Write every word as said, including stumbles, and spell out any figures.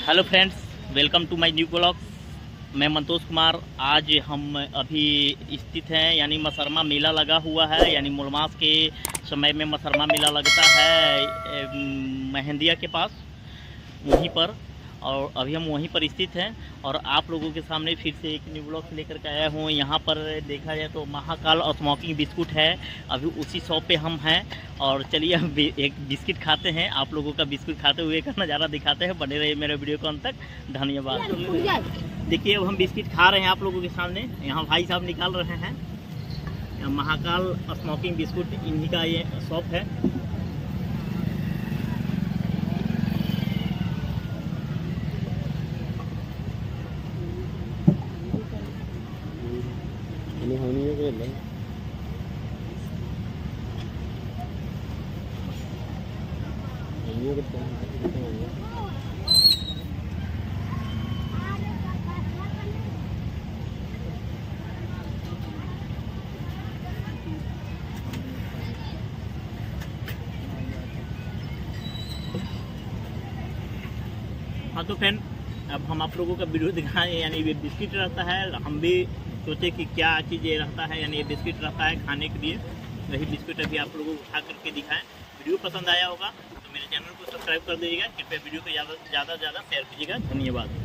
Hello friends, welcome to my new blog. मैं मंतोष कुमार। आज हम अभी स्थित हैं, यानी मसरमा मेला लगा हुआ है। यानी मूलमास के समय में मसरमा मेला लगता है मेहंदिया के पास, वहीं पर। और अभी हम वहीं पर स्थित हैं और आप लोगों के सामने फिर से एक न्यू ब्लॉग लेकर के आया हूँ। यहाँ पर देखा जाए तो महाकाल और स्मोकिंग बिस्कुट है। अभी उसी शॉप पे हम हैं और चलिए हम एक बिस्किट खाते हैं, आप लोगों का बिस्कुट खाते हुए का नज़ारा दिखाते हैं। बने रहिए मेरे वीडियो को अंत तक। धन्यवाद। देखिए अब हम बिस्किट खा रहे हैं आप लोगों के सामने। यहाँ भाई साहब निकाल रहे हैं। महाकाल स्मोकिंग बिस्कुट इन्हीं का ये शॉप है। हाँ तो फ्रेंड, अब हम आप लोगों का वीडियो दिखाएं। यानी ये बिस्किट रहता है, हम भी सोचे कि क्या चीज़ ये रहता है। यानी ये बिस्किट रहता है खाने के लिए। वही बिस्किट अभी आप लोगों को खा करके दिखाएं। वीडियो पसंद आया होगा तो मेरे चैनल को सब्सक्राइब कर दीजिएगा। कृपया वीडियो को ज़्यादा से ज़्यादा ज़्यादा शेयर कीजिएगा। धन्यवाद।